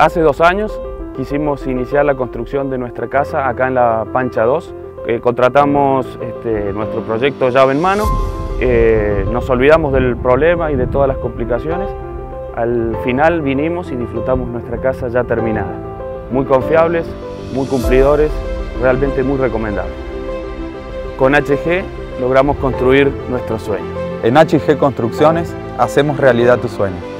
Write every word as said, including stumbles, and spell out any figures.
Hace dos años quisimos iniciar la construcción de nuestra casa acá en la Pancha dos. Eh, contratamos este, nuestro proyecto llave en mano, eh, nos olvidamos del problema y de todas las complicaciones. Al final vinimos y disfrutamos nuestra casa ya terminada. Muy confiables, muy cumplidores, realmente muy recomendables. Con H G logramos construir nuestro sueño. En H G Construcciones hacemos realidad tu sueño.